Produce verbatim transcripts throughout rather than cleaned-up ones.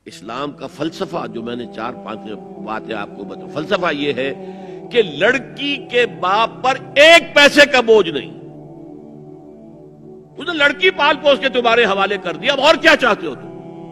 اسلام کا فلسفہ جو میں نے چار پانچ باتیں آپ کو بتا، فلسفہ یہ ہے کہ لڑکی کے باپ پر ایک پیسے کا بوجھ نہیں. تو لڑکی پال پوس کے تمہارے حوالے کر دیا، اب اور کیا چاہتے ہو تم؟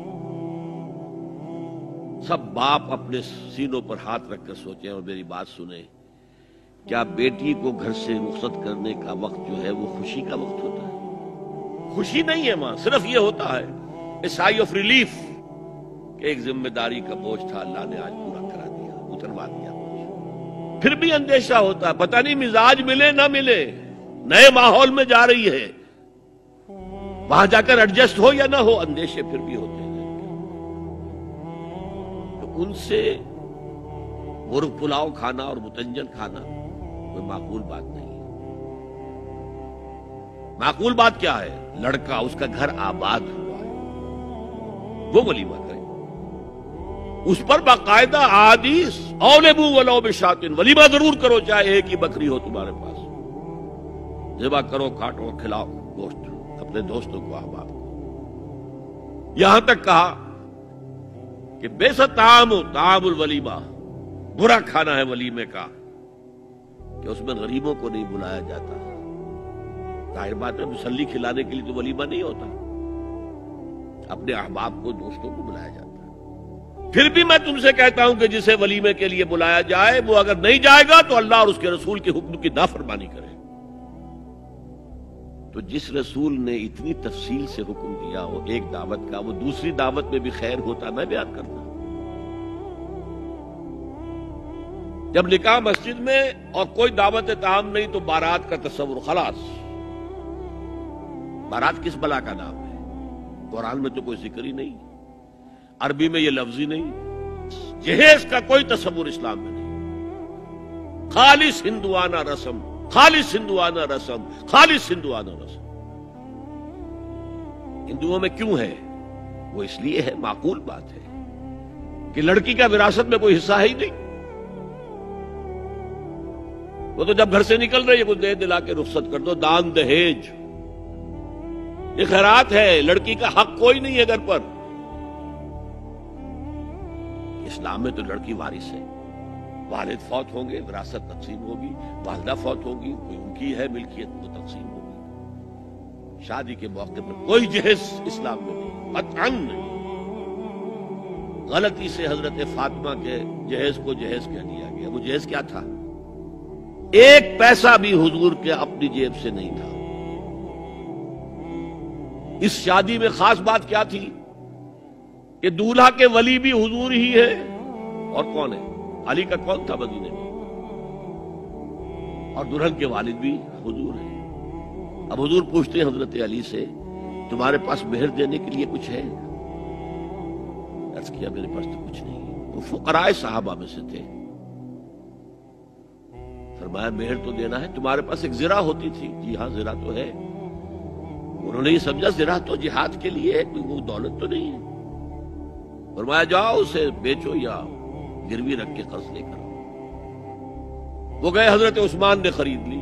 سب باپ اپنے سینوں پر ہاتھ رکھ کر سوچیں اور میری بات سنیں. کیا بیٹی کو گھر سے رخصت کرنے کا وقت جو ہے وہ خوشی کا وقت ہوتا ہے؟ خوشی نہیں ہے ماں، صرف یہ ہوتا ہے اے سائی آف ریلیف کہ ایک ذمہ داری کا بوجھ تھا، اللہ نے آج پورا کرا دیا، اتروا دیا. پھر بھی اندیشہ ہوتا ہے، پتہ نہیں مزاج ملے نہ ملے، نئے ماحول میں جا رہی ہے، وہاں جا کر ایڈجسٹ ہو یا نہ ہو، اندیشے پھر بھی ہوتے ہیں. تو ان سے مرغ پلاؤ کھانا اور متنجن کھانا کوئی معقول بات نہیں ہے. معقول بات کیا ہے؟ لڑکا، اس کا گھر آباد ہوا ہے، وہ ولیمہ کرے، اس پر باقاعدہ عادیث اولبو ولو بشاتن، ولیمہ ضرور کرو چاہے ایک ہی بکری ہو تمہارے پاس، ذبح کرو، کاٹو، کھلاؤ گوشت اپنے دوستوں کو، احباب کو. یہاں تک کہا کہ بے ست طعام طعام الولیمہ، برا کھانا ہے ولیمے کا کہ اس میں غریبوں کو نہیں بلایا جاتا. ظاہر بات ہے مسلی کھلانے کے لیے تو ولیمہ نہیں ہوتا، اپنے احباب کو، دوستوں کو بلایا جاتا ہے. پھر بھی میں تم سے کہتا ہوں کہ جسے ولیمے کے لیے بلایا جائے وہ اگر نہیں جائے گا تو اللہ اور اس کے رسول کے حکم کی نافرمانی کرے. تو جس رسول نے اتنی تفصیل سے حکم دیا ہو ایک دعوت کا، وہ دوسری دعوت میں بھی خیر ہوتا میں بیان کرتا. جب نکاح مسجد میں اور کوئی دعوت طعام نہیں تو بارات کا تصور، خلاص. بارات کس بلا کا نام ہے؟ قرآن میں تو کوئی ذکر ہی نہیں، عربی میں یہ لفظ ہی نہیں، جہیز کا کوئی تصور اسلام میں نہیں. خالص ہندوانہ رسم، خالص ہندوانہ رسم، خالص ہندوانہ رسم. ہندوؤں میں کیوں ہے؟ وہ اس لیے ہے، معقول بات ہے کہ لڑکی کا وراثت میں کوئی حصہ ہے ہی نہیں. وہ تو جب گھر سے نکل رہی ہے کچھ دے دلا کے رخصت کر دو، دان دہیج یہ خیرات ہے، لڑکی کا حق کوئی نہیں ہے گھر پر. اسلام میں تو لڑکی وارث ہے، والد فوت ہوں گے وراثت تقسیم ہوگی، والدہ فوت ہوگی کوئی ان کی ہے ملکیت وہ تقسیم ہوگی. شادی کے موقع پر کوئی جہیز اسلام میں نہیں، قطعاً نہیں. غلطی سے حضرت فاطمہ کے جہیز کو جہیز کہہ دیا گیا. وہ جہیز کیا تھا؟ ایک پیسہ بھی حضور کے اپنی جیب سے نہیں تھا. اس شادی میں خاص بات کیا تھی کہ دولہا کے ولی بھی حضور ہی ہے. اور کون ہے؟ علی کا کون تھا مدینے میں؟ اور دلہن کے والد بھی حضور ہیں. اب حضور پوچھتے ہیں حضرت علی سے، تمہارے پاس مہر دینے کے لیے کچھ ہے؟ عرض کیا میرے پاس تو کچھ نہیں. وہ فقراء صحابہ میں سے تھے. فرمایا مہر تو دینا ہے، تمہارے پاس ایک زرہ ہوتی تھی. جی ہاں زرہ تو ہے. انہوں نے یہ سمجھا زرہ تو جہاد کے لیے ہے، کوئی وہ دولت تو نہیں ہے. فرمایا جاؤ اسے بیچو یا گروی رکھ کے قرض لے کر. وہ گئے، حضرت عثمان نے خرید لی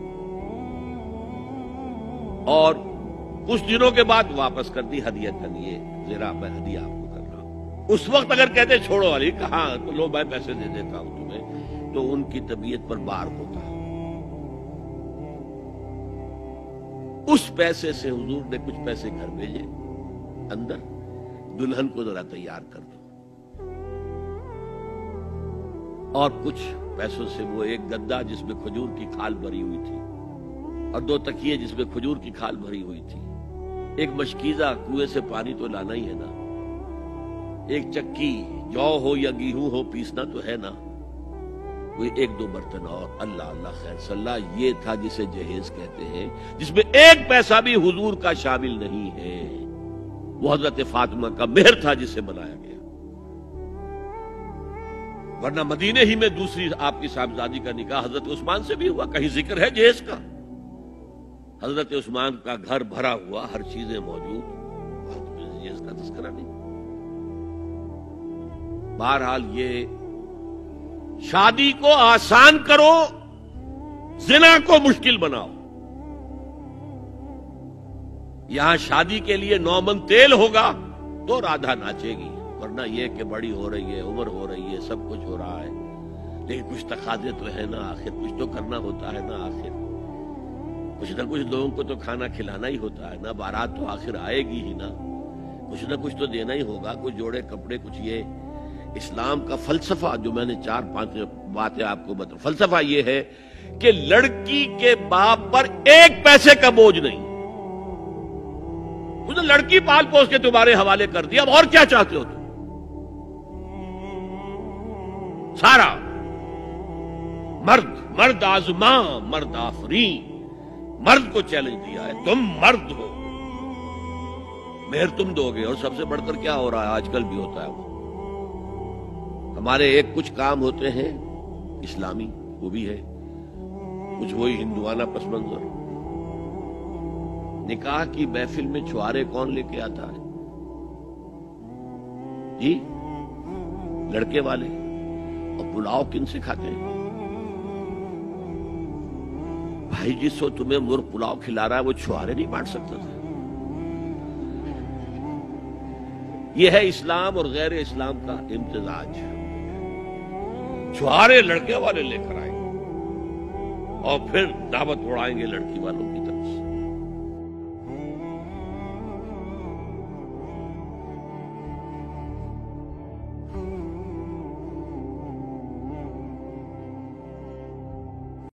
اور کچھ دنوں کے بعد واپس کر دی ہدیۃً. یہ زرہ میں ہدیہ آپ کو کر رہا ہوں. اس وقت اگر کہتے چھوڑو علی، کہاں تو لو میں پیسے دے دیتا ہوں تمہیں، تو ان کی طبیعت پر بار ہوتا. اس پیسے سے حضور نے کچھ پیسے گھر بھیجے اندر، دلہن کو ذرا تیار کر دو. اور کچھ پیسوں سے وہ ایک گدا جس میں کھجور کی کھال بھری ہوئی تھی، اور دو تکیے جس میں کھجور کی کھال بھری ہوئی تھی، ایک مشکیزہ، کنویں سے پانی تو لانا ہی ہے نا، ایک چکی، جو ہو یا گیہوں ہو پیسنا تو ہے نا، کوئی ایک دو برتن اور. اللہ اللہ خیر صلی اللہ، یہ تھا جسے جہیز کہتے ہیں، جس میں ایک پیسہ بھی حضور کا شامل نہیں ہے. وہ حضرت فاطمہ کا مہر تھا جسے بنایا گیا. ورنہ مدینے ہی میں دوسری آپ کی صاحبزادی کا نکاح حضرت عثمان سے بھی ہوا. کہیں ذکر ہے جہیز کا؟ حضرت عثمان کا گھر بھرا ہوا، ہر چیزیں موجود، جہیز کا تذکرہ نہیں. بہرحال یہ شادی کو آسان کرو، زنا کو مشکل بناؤ. یہاں شادی کے لیے نو من تیل ہوگا تو رادھا ناچے گی، ورنہ ورنہ یہ کہ بڑی ہو رہی ہے، عمر ہو رہی ہے، سب کچھ ہو رہا ہے، لیکن کچھ تقاضے تو ہے نا، آخر کچھ تو کرنا ہوتا ہے نا، آخر کچھ نہ کچھ لوگوں کو تو کھانا کھلانا ہی ہوتا ہے نا، بارات تو آخر آئے گی ہی نا، کچھ نہ کچھ تو دینا ہی ہوگا، کچھ جوڑے کپڑے، کچھ یہ اسلام کا فلسفہ جو میں نے چار پانچ باتیں آپ کو بتا، فلسفہ یہ ہے کہ لڑکی کے باپ پر ایک پیسے کا بوجھ نہیں، اس نے لڑکی پال پوس کے تمہارے حوالے کر دیا، اب اور کیا چاہتے ہو تم؟ سارا مرد مرد آزماں مرد آفرین، مرد کو چیلنج دیا ہے، تم مرد ہو، مہر تم دو گے، اور سب سے بڑھ کر کیا ہو رہا ہے آج کل بھی ہوتا ہے، وہ ہمارے ایک کچھ کام ہوتے ہیں اسلامی، وہ بھی ہے کچھ وہی ہندوانہ پس منظر۔ نکاح کی محفل میں چھوارے کون لے کے آتا ہے جی؟ لڑکے والے، اور پلاؤ کن سے کھاتے ہیں بھائی؟ جس کو تمہیں مرغ پلاؤ کھلا رہا ہے وہ چھوارے نہیں بانٹ سکتا تھا؟ یہ ہے اسلام اور غیر اسلام کا امتزاج، چھوارے لڑکے والے لے کر آئیں گے اور پھر دعوت اڑائیں گے لڑکی والوں کی۔